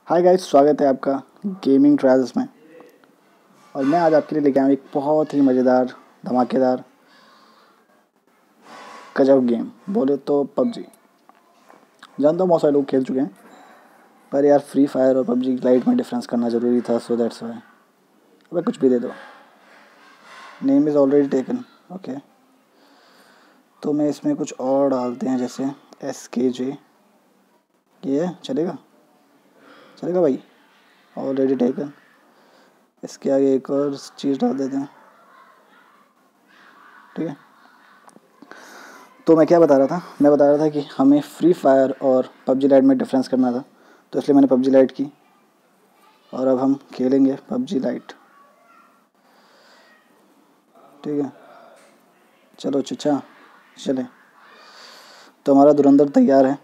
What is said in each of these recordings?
Hi guys, स्वागत है आपका गेमिंग ट्रायल्स में। और मैं आज आपके लिए लेके आया हूँ एक बहुत ही मज़ेदार, धमाकेदार, गजब गेम बोले तो पबजी। जानता हूँ बहुत सारे लोग खेल चुके हैं, पर यार फ्री फायर और पबजी लाइट में डिफरेंस करना ज़रूरी था, सो दैट्स वाई। अबे कुछ भी दे दो। Name is already taken. Okay, तो मैं इसमें कुछ और डालते हैं, जैसे SKJ। ये चलेगा चलेगा भाई, ऑलरेडी टेकन। इसके आगे एक और चीज़ डाल देते हैं, ठीक है। तो मैं क्या बता रहा था, मैं बता रहा था कि हमें फ्री फायर और पबजी लाइट में डिफरेंस करना था, तो इसलिए मैंने पबजी लाइट की और अब हम खेलेंगे पबजी लाइट, ठीक है। चलो चचा चले। तो हमारा धुरंधर तैयार है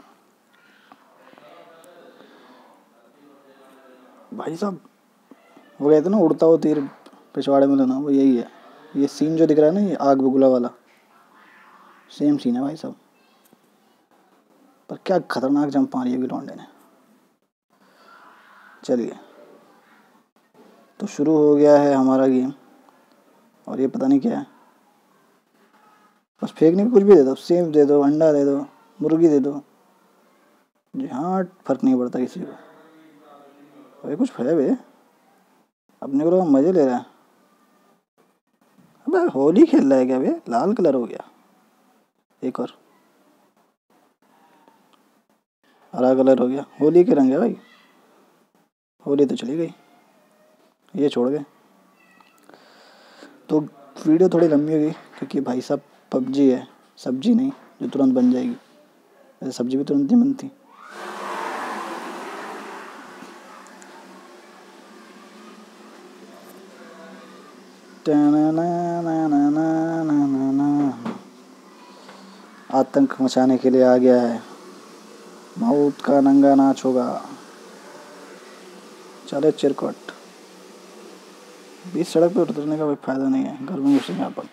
भाई साहब। वो कहते ना, उड़ता हो तीर पिछवाड़े में लेना, वो यही है। ये सीन जो दिख रहा है ना, ये आग बबूला वाला, सेम सीन है भाई साहब। पर क्या खतरनाक जंप मारी है लौंडे ने। चलिए, तो शुरू हो गया है हमारा गेम। और ये पता नहीं क्या है, बस फेंकने को कुछ भी दे दो, सेब दे दो, अंडा दे दो, मुर्गी दे दो, जी हाँ, फर्क नहीं पड़ता किसी को। अरे कुछ है बे, अपने को लोग मज़े ले रहा है। अबे होली खेल रहा है क्या बे? लाल कलर हो गया। एक और हरा कलर हो गया। होली के रंग है भाई, होली तो चली गई, ये छोड़ गए। तो वीडियो थोड़ी लंबी होगी क्योंकि भाई साहब पबजी है, सब्जी नहीं जो तुरंत बन जाएगी। वैसे सब्जी भी तुरंत नहीं बनती। आतंक मचाने के लिए आ गया है, मौत का नंगा नाच होगा। चले चिरकुट। बीच सड़क पे उतरने का कोई फायदा नहीं है, घर में घुसेंगे अपन।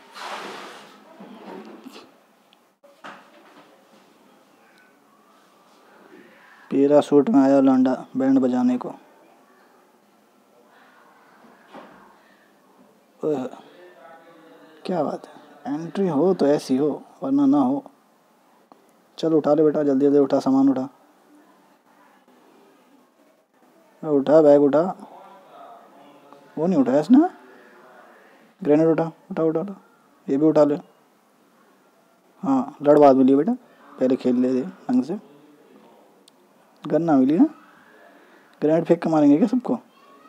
पैराशूट में आया लौंडा बैंड बजाने को। ओह, क्या बात है, एंट्री हो तो ऐसी हो वरना ना हो। चल उठा ले बेटा, जल्दी जल्दी उठा, सामान उठा, उठा बैग उठा। वो नहीं उठाया इसने। ग्रेनेड उठा उठा उठा उठा, ये भी उठा ले। हाँ, लड़ बाद मिली बेटा, पहले खेल ले दे ढंग से। गन ना मिली ना, ग्रेनेड फेंक के मारेंगे क्या सबको?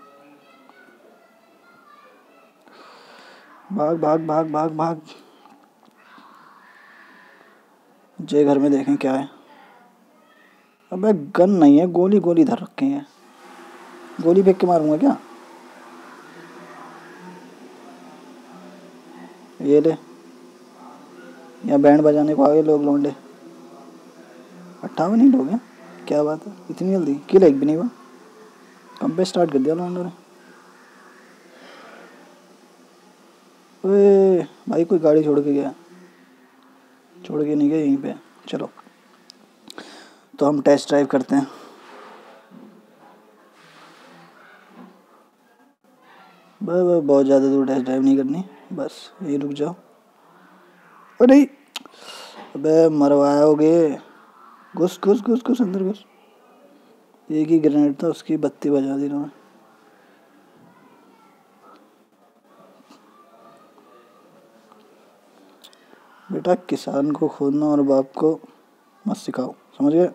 भाग भाग भाग भाग भाग। जे घर में देखें क्या है। अबे गन नहीं है, गोली गोली धर रखे हैं। गोली फेंक के मारूंगा क्या? ये ले, यहाँ बैंड बजाने को आगे लोग लौंडे। 58 ही लोग हैं, क्या बात है, इतनी जल्दी किल एक भी नहीं हुआ। कम पे स्टार्ट कर दिया लौंडों ने। ओए भाई, कोई गाड़ी छोड़ के गया, छोड़ के नहीं गया यहीं पे। चलो तो हम टेस्ट ड्राइव करते हैं। बस बहुत ज़्यादा दूर टेस्ट ड्राइव नहीं करनी, बस यही रुक जाओ। अरे अबे मरवाओगे, घुस घुस घुस घुस अंदर घुस। एक ही ग्रेनेड था, उसकी बत्ती बजा दी ना। बेटा किसान को खोदना और बाप को मत सिखाओ, समझ गए?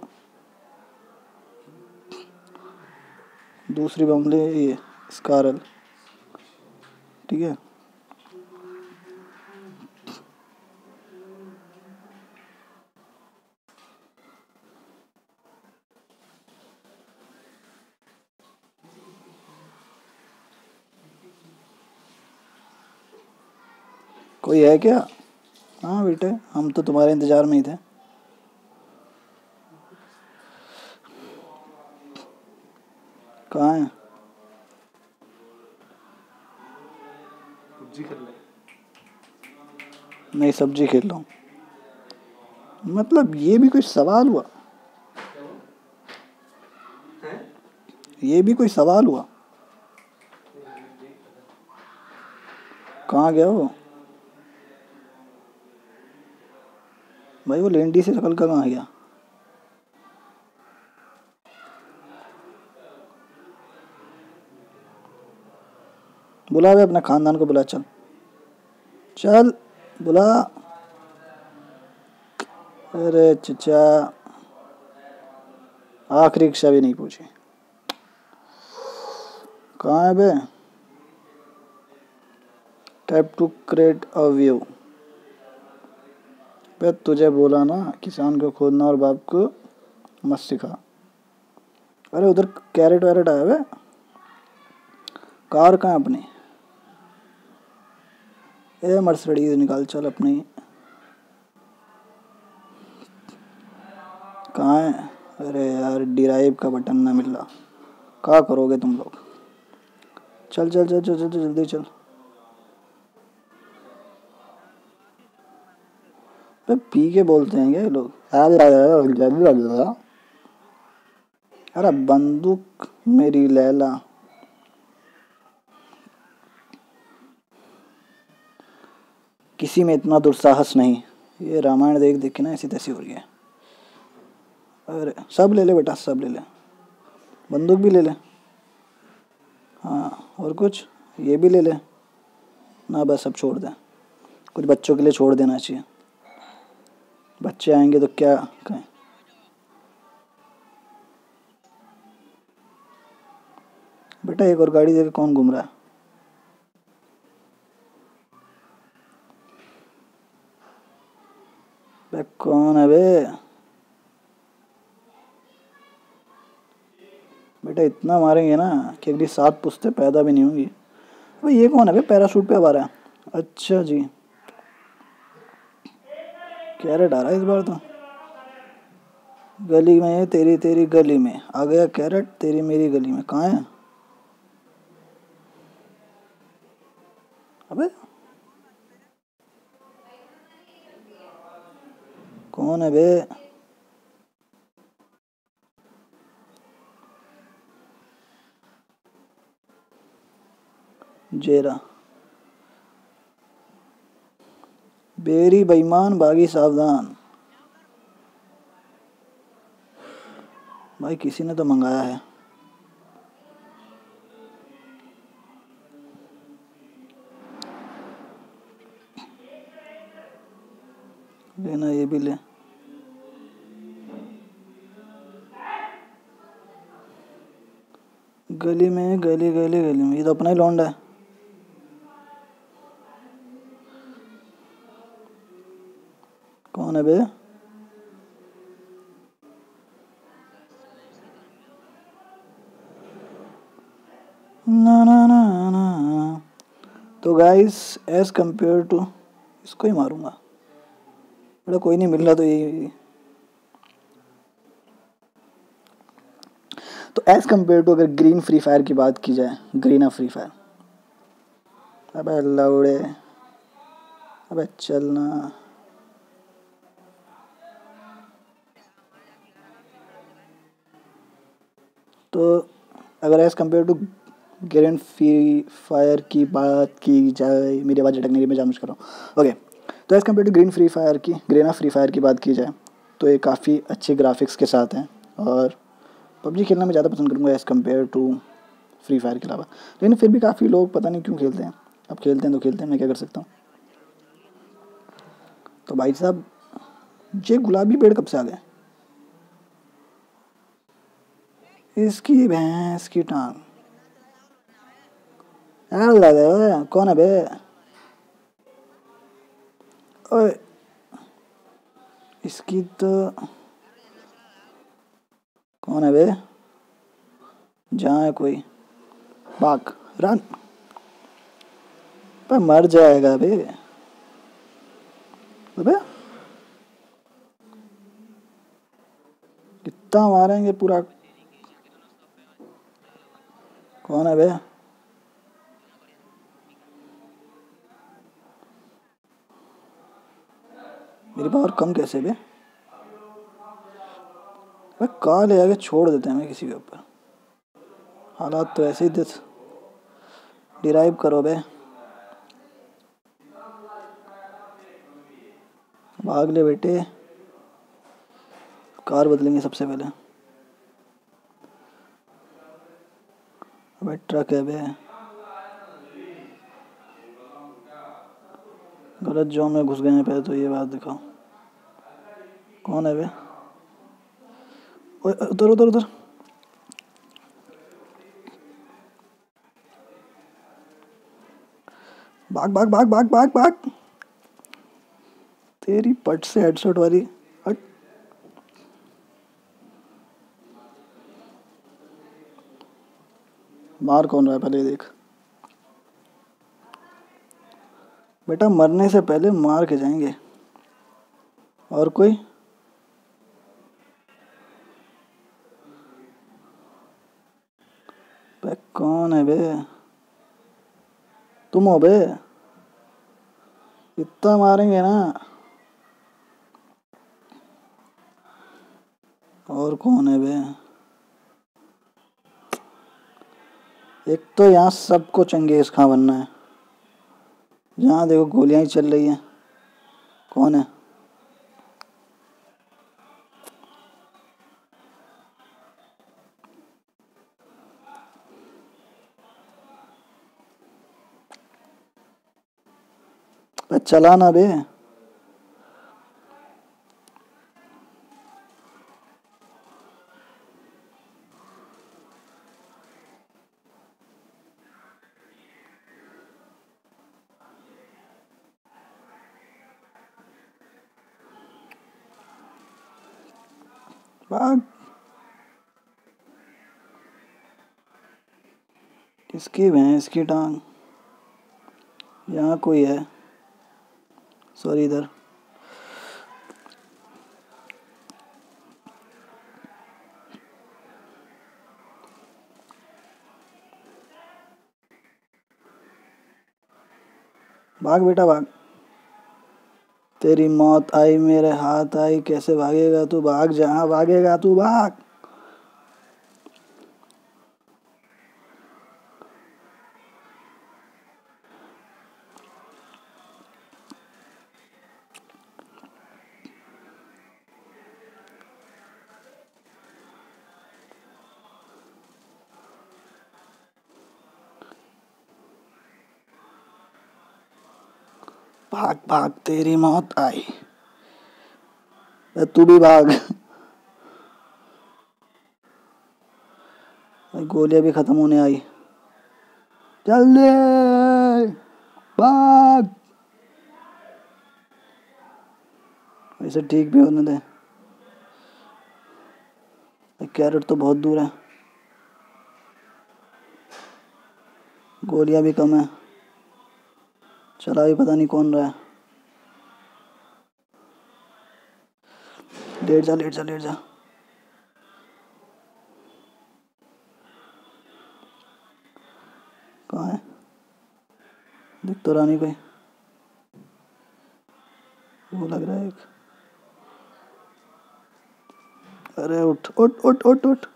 दूसरी बम ले, ये स्कारल, ठीक है। कोई है क्या? हाँ बेटे, हम तो तुम्हारे इंतजार में ही थे। कहाँ है? नहीं, सब्जी खेल रहा हूँ। मतलब ये भी कोई सवाल हुआ? ये भी कोई सवाल हुआ? कहाँ गया वो भाई? वो लेंडी से निकल कर कहाँ गया? बुला बे, अपने खानदान को बुला। चल चल बुला। अरे चचा, आखिरी इच्छा भी नहीं पूछी। कहाँ है बे? Type to create a view. बे तुझे बोला ना किसान को खोदना और बाप को मत सिखा। अरे उधर कैरेट वैरेट आया बे। कार कहाँ है अपनी? ए मर्सिडीज निकाल चल अपनी। कहाँ है? अरे यार डिराइव का बटन ना मिल रहा। क्या करोगे तुम लोग? चल चल चल चल चल चल, जल्दी चल। बे पी के बोलते हैं क्या ये लोग? अरे बंदूक मेरी लैला। किसी में इतना दुस्साहस नहीं। ये रामायण देख देख के ना ऐसी तैसी हो रही है। अरे सब ले ले बेटा, सब ले ले। बंदूक भी ले ले। हाँ और कुछ? ये भी ले ले ना। बस अब छोड़ दे। कुछ बच्चों के लिए छोड़ देना चाहिए। बच्चे आएंगे तो क्या कहें? बेटा एक और गाड़ी देके कौन घूम रहा है? बे कौन है बे? बेटा इतना मारेंगे ना कि अगली 7 पुश्तें पैदा भी नहीं होंगी। भाई ये कौन है बे पैराशूट पे आ रहा है? अच्छा जी, कैरेट आ रहा है इस बार तो। गली में तेरी तेरी गली में आ गया कैरेट, तेरी मेरी गली में। कहाँ है? अबे कौन है बे? जेरा बेरी बेईमान बागी सावधान। भाई किसी ने तो मंगाया है। लेना ये भी ले। गली में गली गली गली में, ये तो अपना ही लौंडा है। कौन है बे? ना ना ना ना। तो गाइस एज कंपेयर टू, इसको ही मारूंगा। बड़ा कोई नहीं मिल रहा तो यही। तो एज कंपेयर टू अगर ग्रीन फ्री फायर की बात की जाए, ग्रीना फ्री फायर। अबे लौड़े, अबे चलना। तो अगर as compared to green Free Fire की बात की जाए, मेरी आवाज़ अटकने की मैं जानबूझ कर रहा हूँ। ओके, तो as compared to green Free Fire की, ग्रीना फ्री फायर की बात की जाए तो ये काफ़ी अच्छे ग्राफिक्स के साथ हैं। और पबजी खेलना मैं ज़्यादा पसंद करूँगा as compared to Free Fire के अलावा। लेकिन फिर भी काफ़ी लोग पता नहीं क्यों खेलते हैं। अब खेलते हैं तो खेलते हैं, मैं क्या कर सकता हूँ। तो भाई साहब ये गुलाबी पेड़ कब से आ गए? इसकी भैंस की टांग। यार लगा कौन है बे? ओए इसकी तो कौन है बे? जहाँ है कोई भाग रन पर मर जाएगा बे। अबे कितना मारेंगे पूरा। कौन है बे? मेरी पावर कम कैसे बे? भाई कॉल ले आके छोड़ देते हैं मैं किसी के ऊपर। हालात तो ऐसे ही डिराइव करो बे। भाग ले बेटे, कार बदलेंगे सबसे पहले। अबे ट्रक है बे, गलत जोन में घुस गए हैं पहले तो ये बात दिखाओ। कौन है बे? ओए उधर उधर उधर। भाग भाग भाग भाग भाग भाग। तेरी पट से हेडशॉट वाली। हट। मार कौन रहा है पहले देख बेटा, मरने से पहले मार के जाएंगे। और कोई? बे कौन है बे? तुम हो बे? इतना मारेंगे ना। और कौन है बे? एक तो यहाँ सबको चंगेज खां बनना है, जहाँ देखो गोलियां ही चल रही हैं। कौन है? बे चला ना बे। भाग। किसकी भैंस की टांग। यहाँ कोई है, सॉरी इधर। भाग बेटा भाग। तेरी मौत आई मेरे हाथ आई, कैसे भागेगा तू? भाग, जहाँ भागेगा तू भाग। भाग भाग, तेरी मौत आई। तू भी भाग। गोलियां भी खत्म होने आई। जल्दी भाग। वैसे ठीक भी होने दे, कैरेट तो बहुत दूर है। गोलियां भी कम है, चला भी पता नहीं कौन रहा है। लेट जा लेट जा लेट जा। कहाँ है? दिख तो रहा नहीं कोई। वो लग रहा है एक। अरे उठ उठ उठ उठ उठ।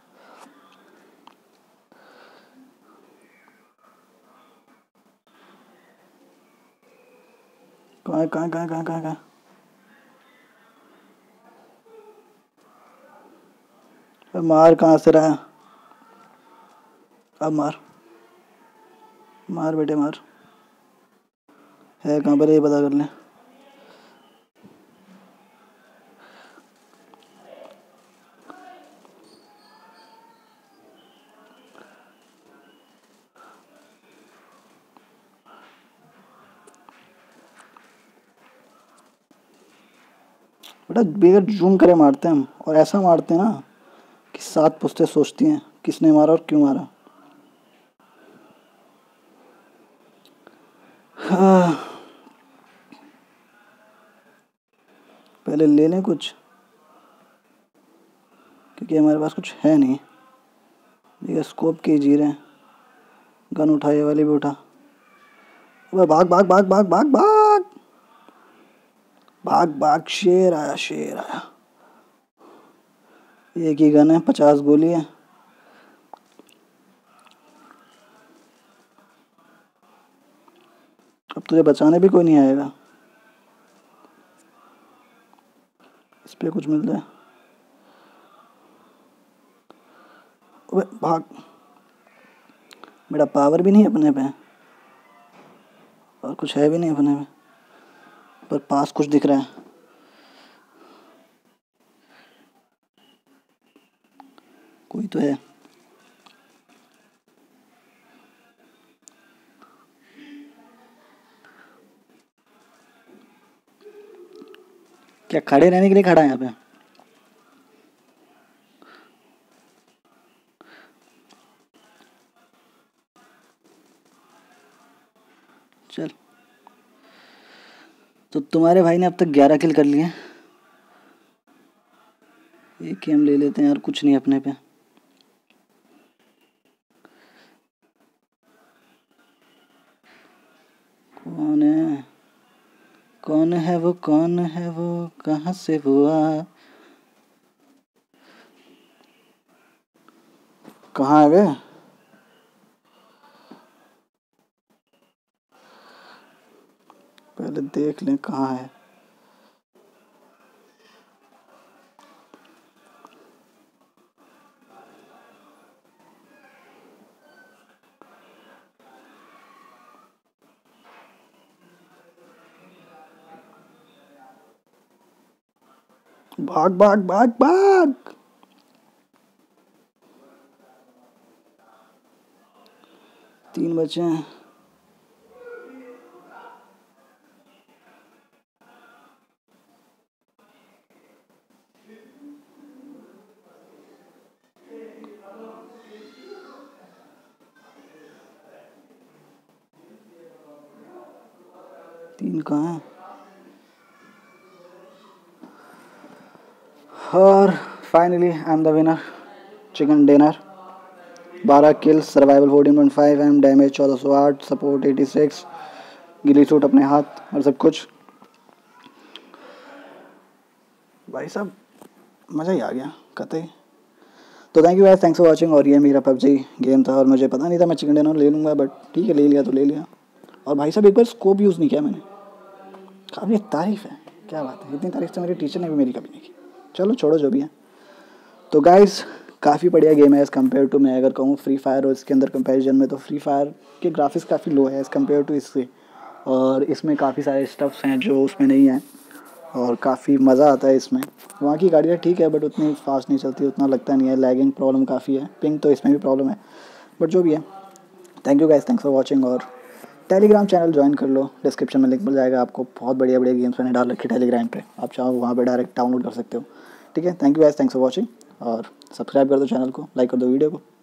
कहाँ है कहाँ कहाँ कहाँ कहाँ कहाँ? मार कहाँ से रहा है? अब मार, मार बेटे मार। है कहाँ पर ये पता कर ले। बेटा बगैर जूम करे मारते हैं हम, और ऐसा मारते हैं ना कि 7 पुश्तें सोचती हैं किसने मारा और क्यों मारा। हाँ। पहले ले लें कुछ, क्योंकि हमारे पास कुछ है नहीं। ये स्कोप के जी रहे हैं। गन उठा, ये वाली भी उठा। भाग भाग भाग भाग भाग भाग भाग भाग। शेर आया शेर आया। एक ही गन है, 50 गोली है। तुझे बचाने भी कोई नहीं आएगा। इस पे कुछ मिल रहा है। ओए भाग। मेरा पावर भी नहीं अपने पे और कुछ है भी नहीं अपने में, पर पास कुछ दिख रहा है। कोई तो है। क्या खड़े रहने के लिए खड़ा है यहाँ पे? चल, तो तुम्हारे भाई ने अब तक 11 किल कर लिए। एक ही हम ले लेते हैं यार, कुछ नहीं अपने पे। कौन है, कौन है वो, कौन है वो, कहाँ से वो आ? कहाँ है वे? पहले देख लें कहाँ है। भाग भाग भाग भाग। 3 बचे हैं। तीन कहाँ है? और finally I am the winner. Chicken dinner. 12 kill, survival 14.5 M, damage 1408, support 86, ghillie suit अपने हाथ और सब कुछ। भाई साहब मज़ा ही आ गया कतई। तो thank you guys, thanks for watching. और ये मेरा पबजी गेम था और मुझे पता नहीं था मैं चिकन डिनर ले लूँगा, बट ठीक है, ले लिया तो ले लिया। और भाई साहब एक बार स्कोप यूज़ नहीं किया मैंने। काफ़ी तारीफ़ है, क्या बात है, इतनी तारीफ़ तो मेरे टीचर ने भी मेरी कभी नहीं की। चलो छोड़ो जो भी है। तो गाइस काफ़ी बढ़िया गेम है एज़ कम्पेयर टू, मैं अगर कहूँ फ्री फायर और इसके अंदर कंपैरिजन में, तो फ्री फायर के ग्राफिक्स काफ़ी लो है एज़ कम्पेयर टू इससे। और इसमें काफ़ी सारे स्टफ्स हैं जो उसमें नहीं हैं और काफ़ी मज़ा आता है इसमें। वहाँ की गाड़ियाँ ठीक है बट उतनी फास्ट नहीं चलती, उतना लगता नहीं है। लैगिंग प्रॉब्लम काफ़ी है, पिंग तो इसमें भी प्रॉब्लम है, बट जो भी है। Thank you guys, thanks for watching. और टेलीग्राम चैनल ज्वाइन कर लो, डिस्क्रिप्शन में लिंक मिल जाएगा आपको। बहुत बढ़िया बढ़िया गेम्स मैंने डाल रखे टेलीग्राम पे, आप चाहो वहाँ पे डायरेक्ट डाउनलोड कर सकते हो। ठीक है, thank you guys, thanks for watching. और सब्सक्राइब कर दो चैनल को, लाइक कर दो वीडियो को।